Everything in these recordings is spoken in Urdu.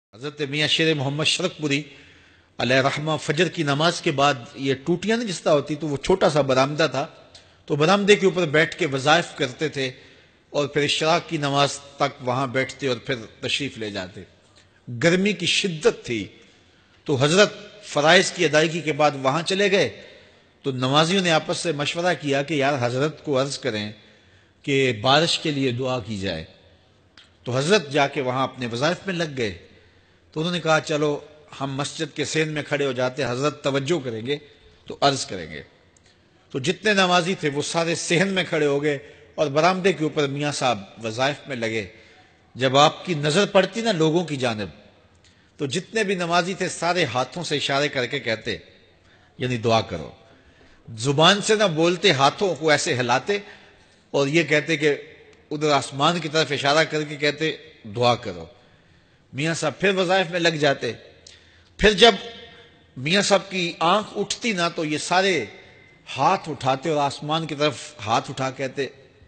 حضرت میاں شیر محمد شرقپوری علیہ رحمہ فجر کی نماز کے بعد یہ ٹوٹیاں نہیں جس طرح ہوتی تو وہ چھوٹا سا برآمدہ تھا، تو برآمدے کے اوپر بیٹھ کے وظائف کرتے تھے اور پھر اشراق کی نماز تک وہاں بیٹھتے اور پھر تشریف لے جاتے۔ گرمی کی شدت تھی تو حضرت فرائض کی ادائیگی کے بعد وہاں چلے گئے، تو نمازیوں نے آپس سے مشورہ کیا کہ یار حضرت کو عرض کریں کہ بارش کے لیے دعا کی جائے۔ تو حضرت جا کے وہاں اپنے وظائف میں لگ گئے، تو انہوں نے کہا چلو ہم مسجد کے سین میں کھڑے ہو جاتے، حضرت توجہ کریں گے تو عرض کریں گے۔ تو جتنے نمازی تھے وہ سارے صحن میں کھڑے ہو گئے اور برآمدے کے اوپر میاں صاحب وظائف میں لگے۔ جب آپ کی نظر پڑتی نا لوگوں کی جانب، تو جتنے بھی نمازی تھے سارے ہاتھوں سے اشارے کر کے کہتے یعنی دعا کرو، زبان سے نہ بولتے، ہاتھوں کو ایسے ہلاتے اور یہ کہتے کہ ادھر آسمان کی طرف اشارہ کر کے کہتے دعا کرو۔ میاں صاحب پھر وظائف میں لگ جاتے۔ پھر جب میاں صاحب کی آنکھ اٹھتی نا تو یہ سارے ہاتھ اٹھاتے اور آسمان کی طرف ہاتھ اٹھا کہتے۔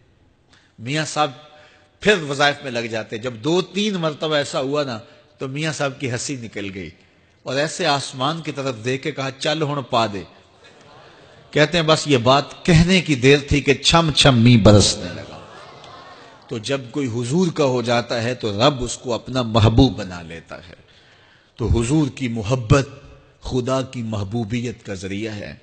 میاں صاحب پھر وظائف میں لگ جاتے۔ جب 2-3 مرتبہ ایسا ہوا نا تو میاں صاحب کی ہنسی نکل گئی اور ایسے آسمان کی طرف دیکھ کے کہا چل ہن پا دے۔ کہتے ہیں بس یہ بات کہنے کی دیر تھی کہ چھم چھم می برسنے لگا۔ تو جب کوئی حضور کا ہو جاتا ہے تو رب اس کو اپنا محبوب بنا لیتا ہے۔ تو حضور کی محبت خدا کی محبوبیت کا ذریعہ ہے،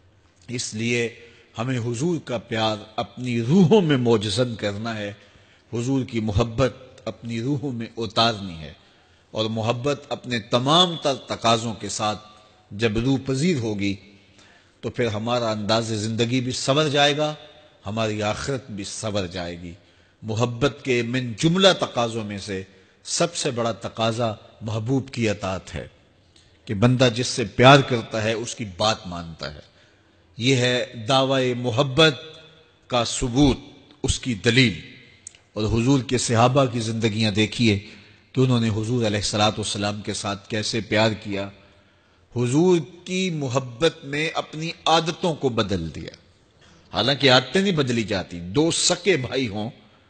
اس لیے ہمیں حضور کا پیار اپنی روحوں میں موجزن کرنا ہے، حضور کی محبت اپنی روحوں میں اتارنی ہے، اور محبت اپنے تمام تر تقاضوں کے ساتھ جب روح پذیر ہوگی تو پھر ہمارا انداز زندگی بھی سنور جائے گا، ہماری آخرت بھی سنور جائے گی۔ محبت کے من جملہ تقاضوں میں سے سب سے بڑا تقاضا محبوب کی اطاعت ہے کہ بندہ جس سے پیار کرتا ہے اس کی بات مانتا ہے۔ یہ ہے دعوی محبت کا ثبوت، اس کی دلیل۔ اور حضور کے صحابہ کی زندگیاں دیکھیے کہ انہوں نے حضور علیہ الصلوۃ والسلام کے ساتھ کیسے پیار کیا، حضور کی محبت میں اپنی عادتوں کو بدل دیا۔ حالانکہ عادتیں نہیں بدلی جاتی، 2 سکے بھائی ہوں،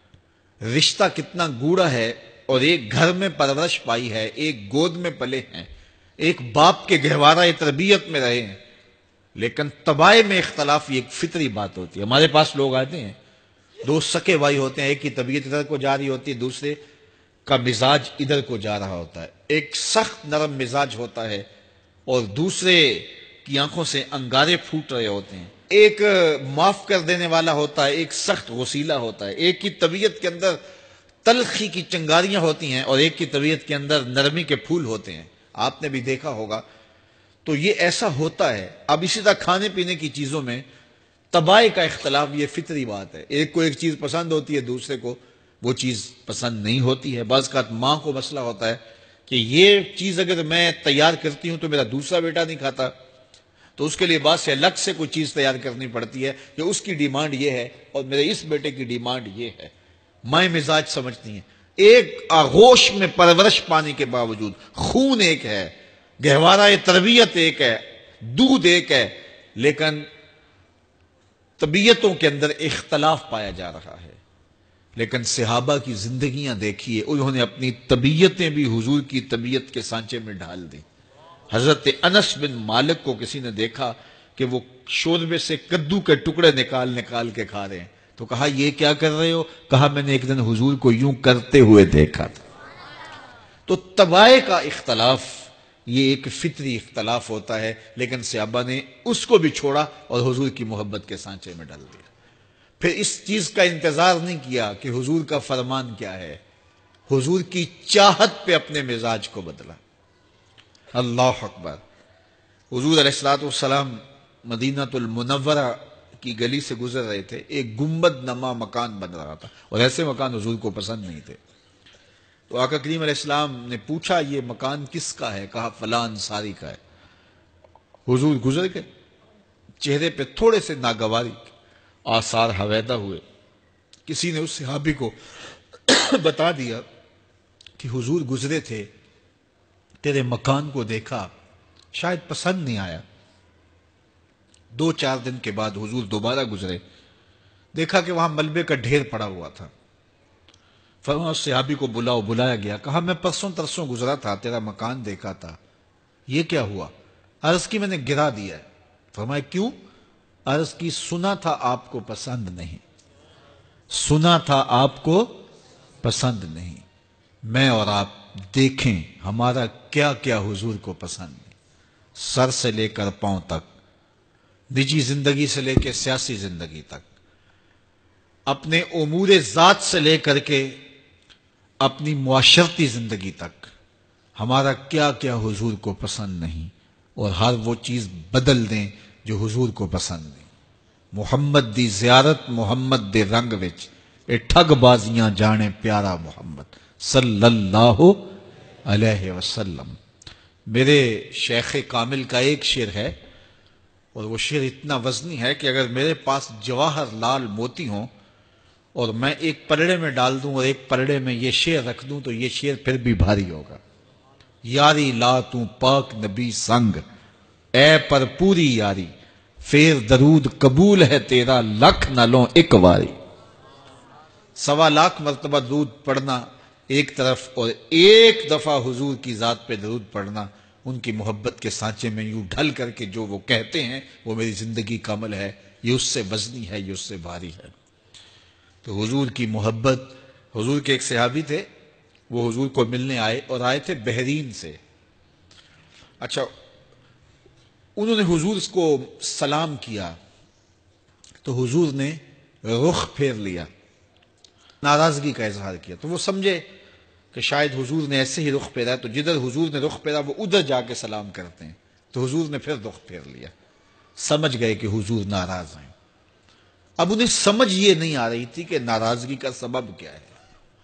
رشتہ کتنا گوڑا ہے، اور ایک گھر میں پرورش پائی ہے، ایک گود میں پلے ہیں، ایک باپ کے گہوارہ تربیت میں رہے ہیں، لیکن طبائع میں اختلاف یہ ایک فطری بات ہوتی ہے۔ ہمارے پاس لوگ آتے ہیں، 2 سکے بھائی ہوتے ہیں، ایک کی طبیعت ادھر کو جا رہی ہوتی ہے، دوسرے کا مزاج ادھر کو جا رہا ہوتا ہے، ایک سخت نرم مزاج ہوتا ہے اور دوسرے کی آنکھوں سے انگارے پھوٹ رہے ہوتے ہیں، ایک معاف کر دینے والا ہوتا ہے، ایک سخت غصیلا ہوتا ہے، ایک کی طبیعت کے اندر تلخی کی چنگاریاں ہوتی ہیں اور ایک کی طبیعت کے اندر نرمی کے پھول ہوتے ہیں، آپ نے بھی دیکھا ہوگا۔ تو یہ ایسا ہوتا ہے۔ اب اسی طرح کھانے پینے کی چیزوں میں طبائع کا اختلاف یہ فطری بات ہے، ایک کو ایک چیز پسند ہوتی ہے، دوسرے کو وہ چیز پسند نہیں ہوتی ہے۔ بعض اوقات ماں کو مسئلہ ہوتا ہے کہ یہ چیز اگر میں تیار کرتی ہوں تو میرا دوسرا بیٹا نہیں کھاتا، تو اس کے لیے بعد سے الگ سے کوئی چیز تیار کرنی پڑتی ہے کہ اس کی ڈیمانڈ یہ ہے اور میرے اس بیٹے کی ڈیمانڈ یہ ہے۔ مائیں مزاج سمجھتی ہیں، ایک آغوش میں پرورش پانے کے باوجود خون ایک ہے، گہوارہ تربیت ایک ہے، دودھ ایک ہے، لیکن طبیعتوں کے اندر اختلاف پایا جا رہا ہے۔ لیکن صحابہ کی زندگیاں دیکھیے، انہوں نے اپنی طبیعتیں بھی حضور کی طبیعت کے سانچے میں ڈھال دی۔ حضرت انس بن مالک کو کسی نے دیکھا کہ وہ شوربے سے کدو کے ٹکڑے نکال نکال کے کھا رہے ہیں، تو کہا یہ کیا کر رہے ہو؟ کہا میں نے ایک دن حضور کو یوں کرتے ہوئے دیکھا تھا۔ تو طبائع کا اختلاف یہ ایک فطری اختلاف ہوتا ہے، لیکن صحابہ نے اس کو بھی چھوڑا اور حضور کی محبت کے سانچے میں ڈال دیا۔ پھر اس چیز کا انتظار نہیں کیا کہ حضور کا فرمان کیا ہے، حضور کی چاہت پہ اپنے مزاج کو بدلا۔ اللہ اکبر۔ حضور علیہ الصلوۃ والسلام مدینہ المنورہ کی گلی سے گزر رہے تھے، ایک گنبد نما مکان بن رہا تھا اور ایسے مکان حضور کو پسند نہیں تھے۔ تو آقا کریم علیہ السلام نے پوچھا یہ مکان کس کا ہے؟ کہا فلاں انصاری کا ہے۔ حضور گزر گئے، چہرے پہ تھوڑے سے ناگواری آثار حویدہ ہوئے۔ کسی نے اس صحابی کو بتا دیا کہ حضور گزرے تھے، تیرے مکان کو دیکھا، شاید پسند نہیں آیا۔ 2-4 دن کے بعد حضور دوبارہ گزرے، دیکھا کہ وہاں ملبے کا ڈھیر پڑا ہوا تھا۔ فرمایا اس صحابی کو بلاؤ. بلایا گیا. کہا میں پرسوں ترسوں گزرا تھا, تیرا مکان دیکھا تھا, یہ کیا ہوا؟ عرض کی میں نے گرا دیا ہے. فرمایا کیوں؟ عرض کی سنا تھا آپ کو پسند نہیں, سنا تھا آپ کو پسند نہیں. میں اور آپ دیکھیں ہمارا کیا کیا حضور کو پسند نہیں, سر سے لے کر پاؤں تک, نجی زندگی سے لے کے سیاسی زندگی تک, اپنے امور ذات سے لے کر کے اپنی معاشرتی زندگی تک, ہمارا کیا کیا حضور کو پسند نہیں, اور ہر وہ چیز بدل دیں جو حضور کو پسند نہیں. محمد دی زیارت محمد دے رنگ وچ, اے ٹھگ بازیاں جانے پیارا محمد صلی اللہ علیہ وسلم. میرے شیخ کامل کا ایک شعر ہے, اور وہ شعر اتنا وزنی ہے کہ اگر میرے پاس جواہر لال موتی ہوں اور میں ایک پلڑے میں ڈال دوں اور ایک پلڑے میں یہ شعر رکھ دوں تو یہ شعر پھر بھی بھاری ہوگا. یاری لا تو پاک نبی سنگ, اے پر پوری یاری, پھر درود قبول ہے تیرا لکھ نہ لوں ایک واری. 1.25 مرتبہ درود پڑھنا ایک طرف, اور ایک دفعہ حضور کی ذات پہ درود پڑھنا, ان کی محبت کے سانچے میں یوں ڈھل کر کے جو وہ کہتے ہیں وہ میری زندگی کا عمل ہے, یہ اس سے وزنی ہے, یہ اس سے بھاری ہے. تو حضور کی محبت. حضور کے ایک صحابی تھے, وہ حضور کو ملنے آئے, اور آئے تھے بحرین سے. اچھا, انہوں نے حضور کو سلام کیا تو حضور نے رخ پھیر لیا, ناراضگی کا اظہار کیا. تو وہ سمجھے کہ شاید حضور نے ایسے ہی رخ پھیرا, تو جدھر حضور نے رخ پھیرا وہ ادھر جا کے سلام کرتے ہیں. تو حضور نے پھر رخ پھیر لیا. سمجھ گئے کہ حضور ناراض ہیں. اب انہیں سمجھ یہ نہیں آ رہی تھی کہ ناراضگی کا سبب کیا ہے.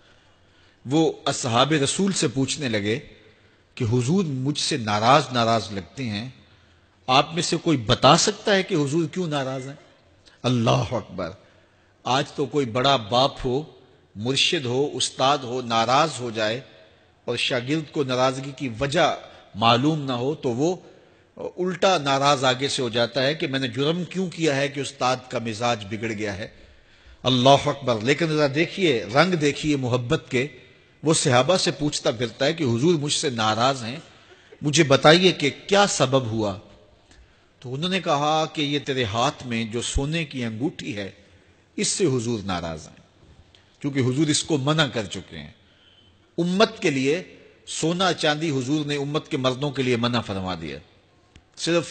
وہ اصحاب رسول سے پوچھنے لگے کہ حضور مجھ سے ناراض لگتے ہیں, آپ میں سے کوئی بتا سکتا ہے کہ حضور کیوں ناراض ہیں؟ اللہ اکبر. آج تو کوئی بڑا باپ ہو, مرشد ہو, استاد ہو, ناراض ہو جائے اور شاگرد کو ناراضگی کی وجہ معلوم نہ ہو تو وہ الٹا ناراض آگے سے ہو جاتا ہے کہ میں نے جرم کیوں کیا ہے کہ استاد کا مزاج بگڑ گیا ہے. اللہ اکبر. لیکن ذرا دیکھیے, رنگ دیکھیے محبت کے. وہ صحابہ سے پوچھتا پھرتا ہے کہ حضور مجھ سے ناراض ہیں, مجھے بتائیے کہ کیا سبب ہوا. تو انہوں نے کہا کہ یہ تیرے ہاتھ میں جو سونے کی انگوٹھی ہے اس سے حضور ناراض ہیں, کیونکہ حضور اس کو منع کر چکے ہیں. امت کے لیے سونا چاندی حضور نے امت کے مردوں کے لیے منع فرما دیا. صرف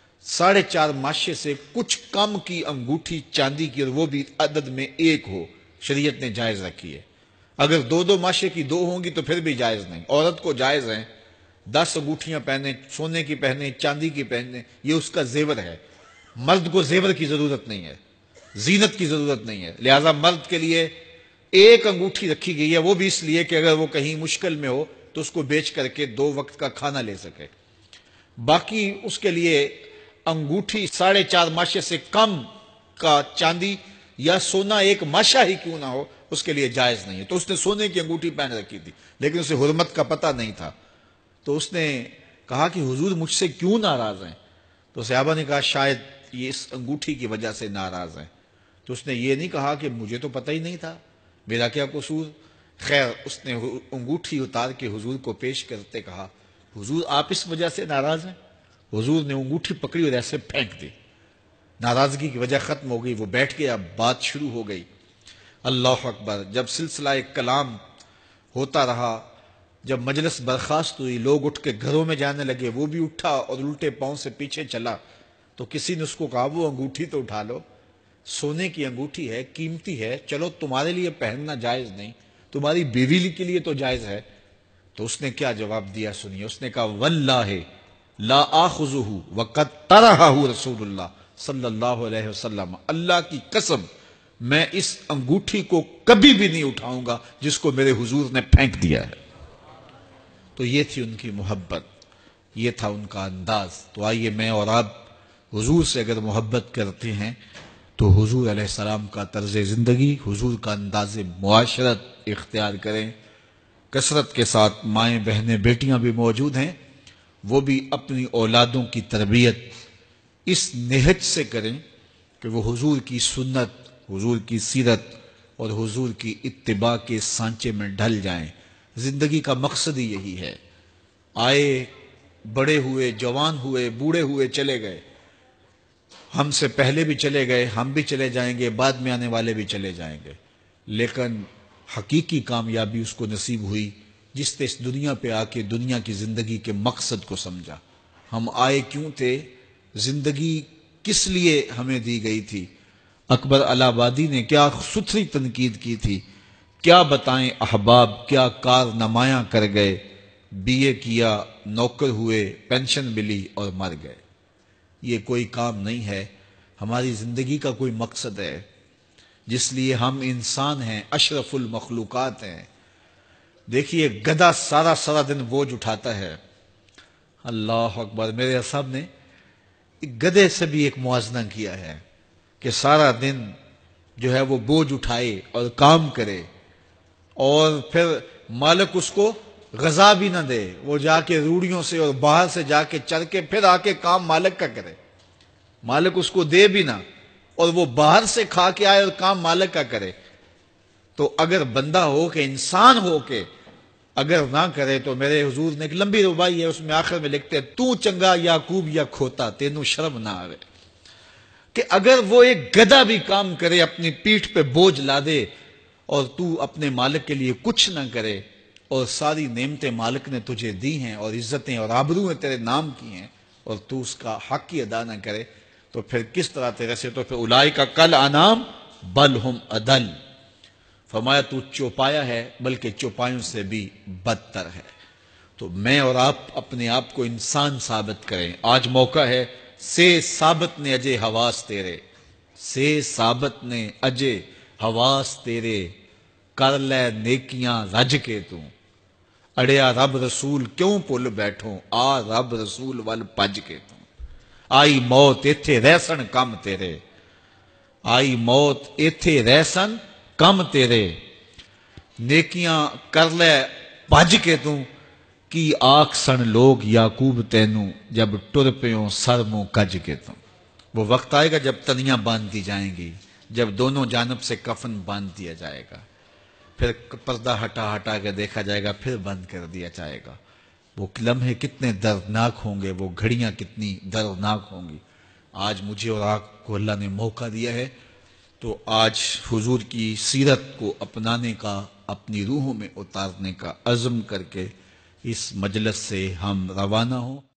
4.5 ماشے سے کچھ کم کی انگوٹھی چاندی کی, اور وہ بھی عدد میں 1 ہو, شریعت نے جائز رکھی ہے. اگر 2 ماشے کی 2 ہوں گی تو پھر بھی جائز نہیں. عورت کو جائز ہیں 10 انگوٹھیاں پہنے, سونے کی پہنے, چاندی کی پہنے, یہ اس کا زیور ہے. مرد کو زیور کی ضرورت نہیں ہے, زینت کی ضرورت نہیں ہے. لہذا مرد کے لیے 1 انگوٹھی رکھی گئی ہے, وہ بھی اس لیے کہ اگر وہ کہیں مشکل میں ہو تو اس کو بیچ کر کے 2 وقت کا کھانا لے سکے. باقی اس کے لیے انگوٹھی 4.5 ماشے سے کم کا چاندی یا سونا 1 ماشا ہی کیوں نہ ہو اس کے لیے جائز نہیں ہے. تو اس نے سونے کی انگوٹھی پہن رکھی تھی, لیکن اسے حرمت کا پتہ نہیں تھا. تو اس نے کہا کہ حضور مجھ سے کیوں ناراض ہیں؟ تو صحابہ نے کہا شاید یہ اس انگوٹھی کی وجہ سے ناراض ہیں. تو اس نے یہ نہیں کہا کہ مجھے تو پتہ ہی نہیں تھا, میرا کیا قصور. خیر, اس نے انگوٹھی اتار کے حضور کو پیش کرتے کہا حضور آپ اس وجہ سے ناراض ہیں. حضور نے انگوٹھی پکڑی اور ایسے پھینک دی. ناراضگی کی وجہ ختم ہو گئی. وہ بیٹھ گیا, بات شروع ہو گئی. اللہ اکبر. جب سلسلہ کلام ہوتا رہا, جب مجلس برخاست ہوئی, لوگ اٹھ کے گھروں میں جانے لگے, وہ بھی اٹھا اور الٹے پاؤں سے پیچھے چلا. تو کسی نے اس کو کہا وہ انگوٹھی تو اٹھا لو, سونے کی انگوٹھی ہے, قیمتی ہے, چلو تمہارے لیے پہننا جائز نہیں, تمہاری بیوی کے لیے تو جائز ہے. تو اس نے کیا جواب دیا سنیے. اس نے کہا واللہ لا آخذہ وقد طرحہ رسول اللہ صلی اللہ علیہ وسلم, اللہ کی قسم میں اس انگوٹھی کو کبھی بھی نہیں اٹھاؤں گا جس کو میرے حضور نے پھینک دیا ہے. تو یہ تھی ان کی محبت, یہ تھا ان کا انداز. تو آئیے میں اور آپ حضور سے اگر محبت کرتے ہیں تو حضور علیہ السلام کا طرز زندگی, حضور کا انداز معاشرت اختیار کریں. کثرت کے ساتھ مائیں بہنیں بیٹیاں بھی موجود ہیں, وہ بھی اپنی اولادوں کی تربیت اس نہج سے کریں کہ وہ حضور کی سنت, حضور کی سیرت, اور حضور کی اتباع کے سانچے میں ڈھل جائیں۔ زندگی کا مقصد ہی یہی ہے۔ آئے، بڑے ہوئے، جوان ہوئے، بوڑھے ہوئے، چلے گئے، ہم سے پہلے بھی چلے گئے، ہم بھی چلے جائیں گے، بعد میں آنے والے بھی چلے جائیں گے، لیکن حقیقی کامیابی اس کو نصیب ہوئی جس نے اس دنیا پہ آ کے دنیا کی زندگی کے مقصد کو سمجھا۔ ہم آئے کیوں تھے، زندگی کس لیے ہمیں دی گئی تھی۔ اکبر الہ آبادی نے کیا ستھری تنقید کی تھی، کیا بتائیں احباب، کیا کارنمایاں کر گئے، بی اے کیا، نوکر ہوئے، پینشن ملی اور مر گئے۔ یہ کوئی کام نہیں ہے، ہماری زندگی کا کوئی مقصد ہے جس لیے ہم انسان ہیں، اشرف المخلوقات ہیں۔ دیکھیے گدھا سارا دن بوجھ اٹھاتا ہے، اللہ اکبر، میرے صاحب نے گدھے سے بھی ایک موازنہ کیا ہے کہ سارا دن جو ہے وہ بوجھ اٹھائے اور کام کرے، اور پھر مالک اس کو غذا بھی نہ دے، وہ جا کے روڑیوں سے اور باہر سے جا کے چر کے پھر آ کے کام مالک کا کرے، مالک اس کو دے بھی نہ، اور وہ باہر سے کھا کے آئے اور کام مالک کا کرے۔ تو اگر بندہ ہو کے، انسان ہو کے اگر نہ کرے تو میرے حضور نے ایک لمبی ربائی ہے، اس میں آخر میں لکھتے ہیں، تو چنگا یعقوب یا کھوتا، تینوں شرم نہ آوے، کہ اگر وہ ایک گدھا بھی کام کرے، اپنی پیٹھ پہ بوجھ لا دے، اور تو اپنے مالک کے لیے کچھ نہ کرے، اور ساری نعمتیں مالک نے تجھے دی ہیں اور عزتیں اور آبرویں تیرے نام کی ہیں، اور تو اس کا حق ہی ادا نہ کرے، تو پھر کس طرح تیرے سے، تو پھر اولئک کل انعام بل ہم اضل، فرمایا تو چوپایا ہے بلکہ چوپایوں سے بھی بدتر ہے۔ تو میں اور آپ اپنے آپ کو انسان ثابت کریں، آج موقع ہے، سے ثابت نے اجے حواس تیرے، سے ثابت نے اجے حواس تیرے، کر لے نیکیاں رج کے تو، اڑیا رب رسول کیوں پل بیٹھوں، آ رب رسول ول پج کے تو، آئی موت ایتھے رہسن کم تیرے، آئی موت ایتھے رہسن کم تیرے، نیکیاں کر لے بھج کے تو، کی آکھ سن لوگ یعقوب تینوں، جب ٹر پیوں سر منہ کج کے تو۔ وہ وقت آئے گا جب تنیاں باندھ دی جائیں گی، جب دونوں جانب سے کفن باندھ دیا جائے گا، پھر پردہ ہٹا ہٹا کے دیکھا جائے گا، پھر بند کر دیا جائے گا۔ وہ لمحے کتنے دردناک ہوں گے، وہ گھڑیاں کتنی دردناک ہوں گی۔ آج مجھے اور آپ کو اللہ نے موقع دیا ہے، تو آج حضور کی سیرت کو اپنانے کا، اپنی روحوں میں اتارنے کا عزم کر کے اس مجلس سے ہم روانہ ہوں۔